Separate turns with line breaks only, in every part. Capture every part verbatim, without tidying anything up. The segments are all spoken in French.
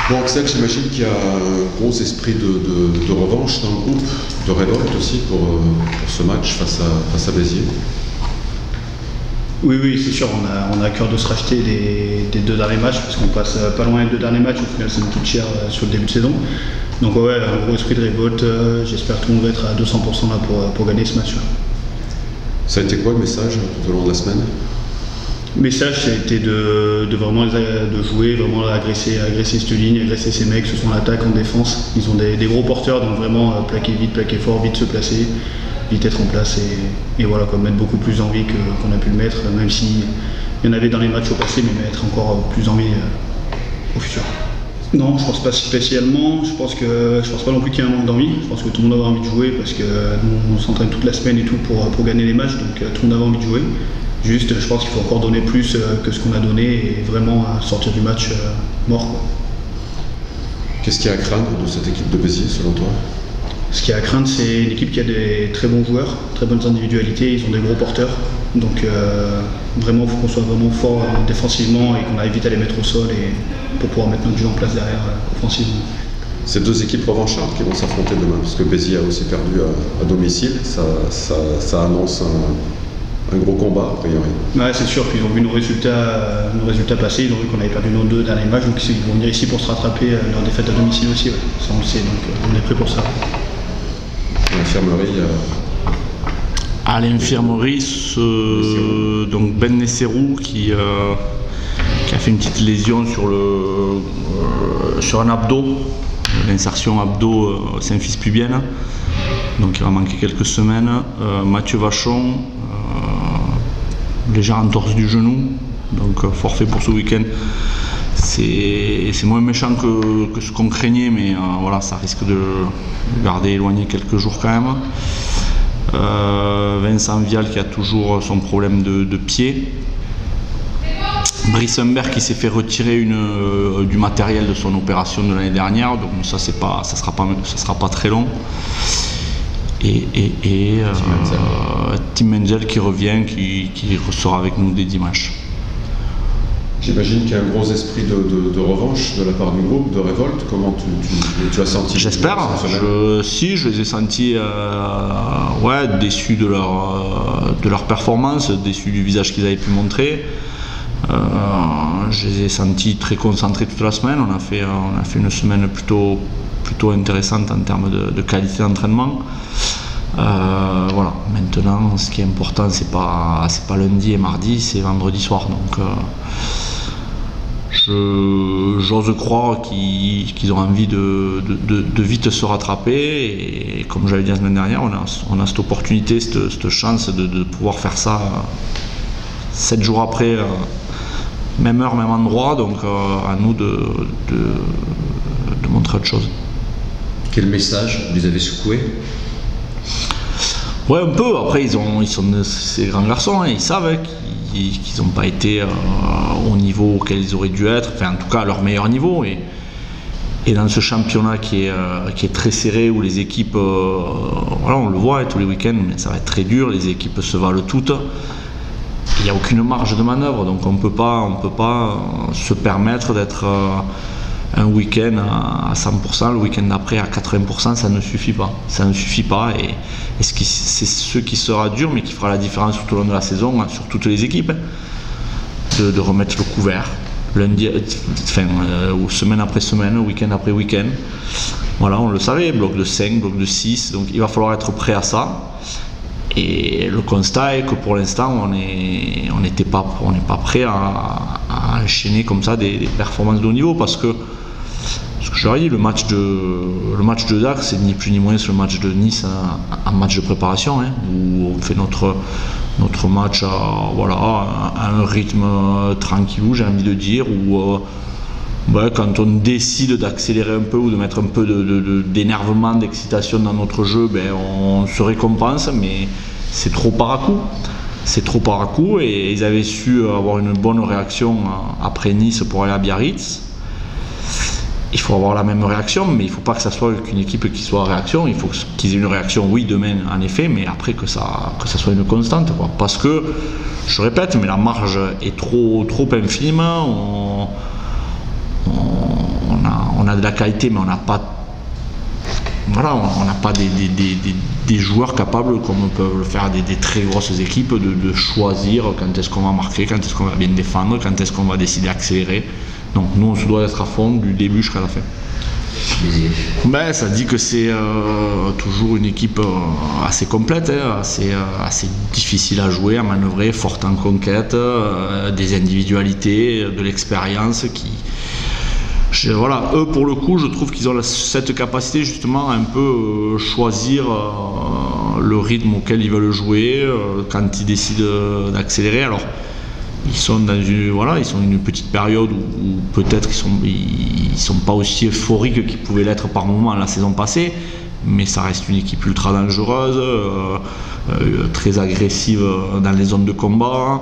Bon, Axel, j'imagine qu'il y a un gros esprit de, de, de revanche dans le groupe, de révolte aussi pour, pour ce match face à, face à Béziers.
Oui, oui, c'est sûr, on a, on a à cœur de se racheter des, des deux derniers matchs, parce qu'on passe pas loin des deux derniers matchs, au final ça nous coûte cher sur le début de saison. Donc ouais, un gros esprit de révolte, j'espère que tout le monde va être à deux cents pour cent là pour, pour gagner ce match-là.
Ça a été quoi le message tout au long de la semaine?
Le message, ça a été de, de vraiment de jouer, vraiment agresser, agresser cette ligne, agresser ces mecs, ce sont l'attaque, en défense. Ils ont des, des gros porteurs, donc vraiment plaquer vite, plaquer fort, vite se placer, vite être en place et, et voilà, comme mettre beaucoup plus envie qu'on a pu le mettre, même s'il y en avait dans les matchs au passé, mais mettre encore plus envie euh, au futur. Non, je pense pas spécialement, je pense, que, je pense pas non plus qu'il y ait un manque d'envie, je pense que tout le monde a envie de jouer parce que nous on s'entraîne toute la semaine et tout pour, pour gagner les matchs, donc tout le monde a envie de jouer. Juste, je pense qu'il faut encore donner plus que ce qu'on a donné et vraiment sortir du match mort.
Qu'est-ce qu'il y a à craindre de cette équipe de Béziers selon toi?
Ce qu'il y a à craindre, c'est une équipe qui a des très bons joueurs, très bonnes individualités, ils ont des gros porteurs. Donc euh, vraiment, il faut qu'on soit vraiment fort euh, défensivement et qu'on arrive vite à les mettre au sol et, pour pouvoir mettre notre jeu en place derrière euh, offensivement.
C'est deux équipes revanchardes qui vont s'affronter demain, parce que Béziers a aussi perdu à, à domicile, ça, ça, ça annonce un, un gros combat a priori.
Ouais, c'est sûr, puis ils ont vu nos résultats, nos résultats passés, ils ont vu qu'on avait perdu nos deux derniers matchs, donc ils vont venir ici pour se rattraper euh, leur défaite à domicile aussi, ouais. Ça on le sait, donc euh, on est prêt pour ça.
L'infirmerie. Euh...
À l'infirmerie, ce... donc Ben Nesserou qui, euh, qui a fait une petite lésion sur, le, euh, sur un abdo, l'insertion abdo euh, symphyse pubienne, donc il va manquer quelques semaines. Euh, Mathieu Vachon, euh, légère entorse du genou, donc euh, forfait pour ce week-end. C'est moins méchant que, que ce qu'on craignait, mais euh, voilà, ça risque de le garder éloigné quelques jours quand même. Euh, Vincent Vial qui a toujours son problème de, de pied. Brice Humbert qui s'est fait retirer une, euh, du matériel de son opération de l'année dernière, donc ça c'est pas, ça sera pas, ça sera pas très long. Et, et, et euh, Tim Menzel qui revient, qui, qui sera avec nous dès dimanche.
J'imagine qu'il y a un gros esprit de, de, de revanche de la part du groupe, de révolte. Comment tu, tu, tu as senti?
J'espère. Je, si, je les ai sentis euh, ouais, déçus de leur, euh, de leur performance, déçus du visage qu'ils avaient pu montrer. Euh, je les ai sentis très concentrés toute la semaine. On a fait, on a fait une semaine plutôt, plutôt intéressante en termes de, de qualité d'entraînement. Euh, voilà. Maintenant, ce qui est important, c'est pas, c'est pas lundi et mardi, c'est vendredi soir. Donc, euh, j'ose croire qu'ils qu'ils ont envie de, de, de vite se rattraper. Et comme j'avais dit la semaine dernière, on a, on a cette opportunité, cette, cette chance de, de pouvoir faire ça sept jours après, euh, même heure, même endroit. Donc, euh, à nous de, de, de montrer autre chose.
Quel message vous les avez secoués?
Ouais, un peu. Après, ils, ont, ils sont ces grands garçons, hein, ils savent hein, qu'ils n'ont pas été euh, au niveau auquel ils auraient dû être, enfin en tout cas à leur meilleur niveau. Et, et dans ce championnat qui est, euh, qui est très serré, où les équipes, euh, voilà, on le voit hein, tous les week-ends, mais ça va être très dur, les équipes se valent toutes. Il n'y a aucune marge de manœuvre, donc on ne peut pas se permettre d'être euh, un week-end à cent pour cent, le week-end d'après à quatre-vingts pour cent, ça ne suffit pas. Ça ne suffit pas et, et c'est ce qui sera dur, mais qui fera la différence tout au long de la saison, hein, sur toutes les équipes, hein, de, de remettre le couvert, lundi, enfin, euh, semaine après semaine, week-end après week-end. Voilà, on le savait, bloc de cinq, bloc de six, donc il va falloir être prêt à ça. Et le constat est que pour l'instant, on n'est on n'était pas, on n'est pas prêt à, à enchaîner comme ça des, des performances de haut niveau, parce que ce que je leur ai dit, le match de le match de Dax, c'est ni plus ni moins le match de Nice, un, un match de préparation, hein, où on fait notre notre match à, voilà, à un rythme tranquillou, j'ai envie de dire, où euh, ouais, quand on décide d'accélérer un peu ou de mettre un peu de, de, de, d'énervement, d'excitation dans notre jeu, ben, on se récompense, mais c'est trop par à coup. C'est trop par à coup, et ils avaient su avoir une bonne réaction après Nice pour aller à Biarritz. Il faut avoir la même réaction, mais il ne faut pas que ça soit qu'une équipe qui soit en réaction. Il faut qu'ils aient une réaction, oui, demain, en effet, mais après que ça, que ça soit une constante, quoi. Parce que, je répète, mais la marge est trop, trop infime. On, on, a, on a de la qualité, mais on n'a pas, voilà, on n'a pas des, des, des, des, des joueurs capables, comme peuvent le faire des, des très grosses équipes, de, de choisir quand est-ce qu'on va marquer, quand est-ce qu'on va bien défendre, quand est-ce qu'on va décider d'accélérer. Donc nous, on se doit être à fond du début jusqu'à la fin. Ben, ça dit que c'est euh, toujours une équipe euh, assez complète, hein, assez, euh, assez difficile à jouer, à manœuvrer, forte en conquête, euh, des individualités, de l'expérience qui... Je, voilà, eux pour le coup, je trouve qu'ils ont la, cette capacité justement à un peu euh, choisir euh, le rythme auquel ils veulent jouer, euh, quand ils décident d'accélérer. Alors, ils sont dans une, voilà, ils sont une petite période où, où peut-être ils sont, ils sont pas aussi euphoriques qu'ils pouvaient l'être par moment la saison passée, mais ça reste une équipe ultra dangereuse, euh, euh, très agressive dans les zones de combat.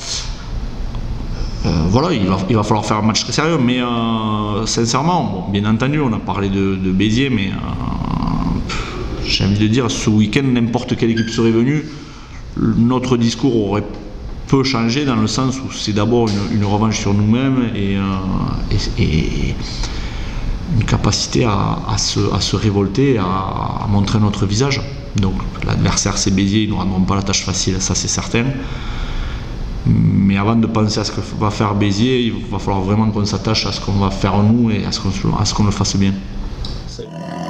Euh, voilà, il va, il va falloir faire un match très sérieux, mais euh, sincèrement, bon, bien entendu, on a parlé de, de Béziers, mais euh, j'ai envie de dire, ce week-end, n'importe quelle équipe serait venue, notre discours aurait peu changé dans le sens où c'est d'abord une, une revanche sur nous-mêmes et, euh, et, et une capacité à, à, se, à se révolter, à, à montrer notre visage. Donc l'adversaire c'est Béziers, ils ne nous rendront pas la tâche facile, ça c'est certain. Mais avant de penser à ce que va faire Béziers, il va falloir vraiment qu'on s'attache à ce qu'on va faire nous et à ce qu'on, à ce qu'on le fasse bien.